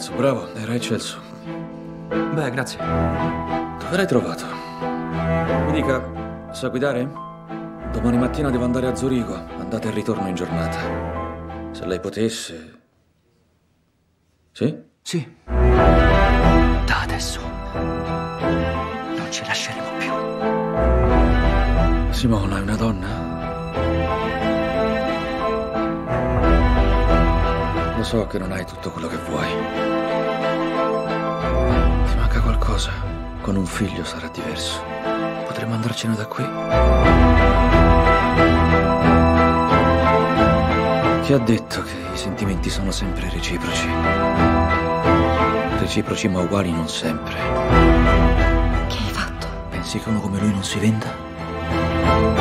Eccelso, bravo, era eccelso. Beh, grazie. Dove l'hai trovato? Mi dica, sa guidare? Domani mattina devo andare a Zurigo, andata e ritorno in giornata. Se lei potesse... Sì? Sì. Da adesso non ci lasceremo più. Simona è una donna? Lo so che non hai tutto quello che vuoi. Ti manca qualcosa? Con un figlio sarà diverso. Potremmo andarcene da qui. Chi ha detto che i sentimenti sono sempre reciproci? Reciproci ma uguali non sempre. Che hai fatto? Pensi che uno come lui non si venda?